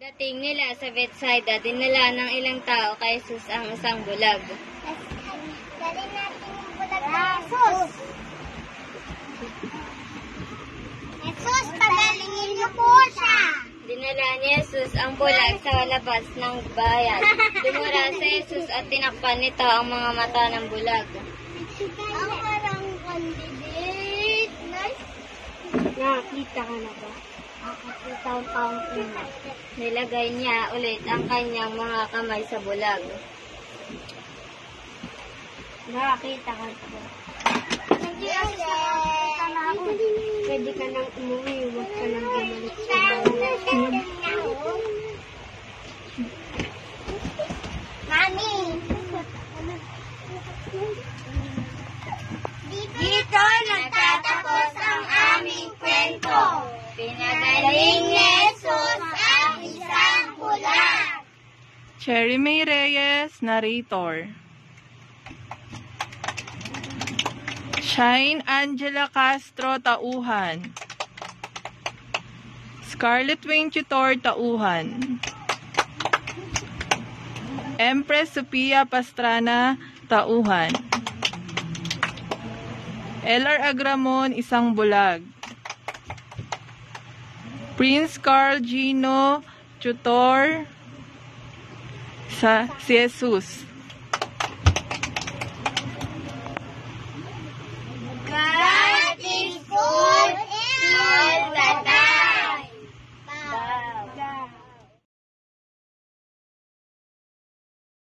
Dating nila sa Bethsaida, dinala ng ilang tao kay Jesus ang isang bulag. Dali natin yung bulag na Jesus. Jesus, pagalingin niyo po siya. Dinala ni Jesus ang bulag sa labas ng bayan. Dumura sa Jesus at tinakpan nito ang mga mata ng bulag. Ang parang candidate. Nice. Nakakita ka na ba? Taon-taon ko. Nilagay niya ulit ang kanyang mga kamay sa bulag. Nakakita ka ba? Hindi kasi nakakita na ako. Pwede ka nang umuwi, huwag ka nang bumalik sa Mami! Dito nagtatapos ang aming kwento. Pinagaling ni Jesus ang isang bulag. Cherry May Reyes, narrator. Shine Angela Castro, tauhan. Scarlett Wayne Tutor, tauhan. Empress Sophia Pastrana, tauhan. LR Agramon, isang bulag. Prince Carl Gino Tutor, si Jesus.